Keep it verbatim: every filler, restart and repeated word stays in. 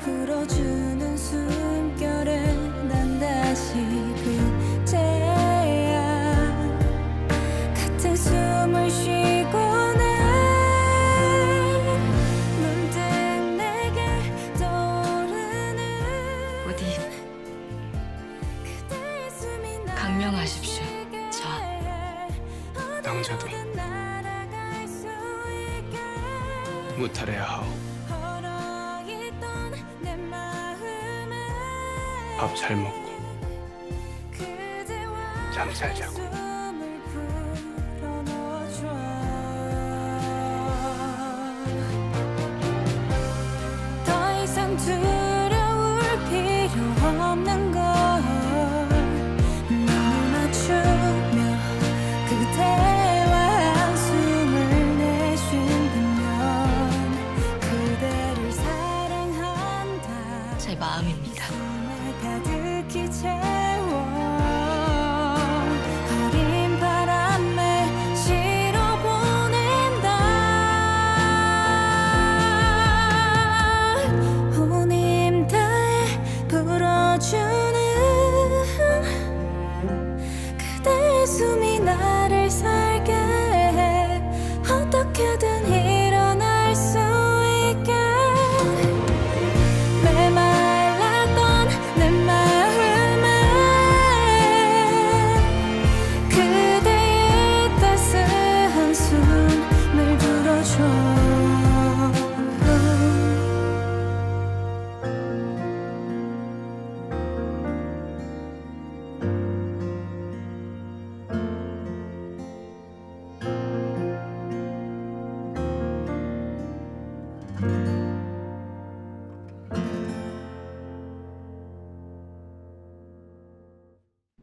불어주는 숨결에 난 다시 그제야 같은 숨을 쉬고 난 문득 내게 떠오르는 어디 그대의 숨이 나 강명하십시오. 자, 낭자도 무탈해야 하오. 밥 잘 먹고 잠 잘 자고. 더 이상 두려울 필요 없는 걸 눈을 맞추며 그대와 한숨을 내쉰다면 그대를 사랑한다. 제 마음입니다. 가득히 채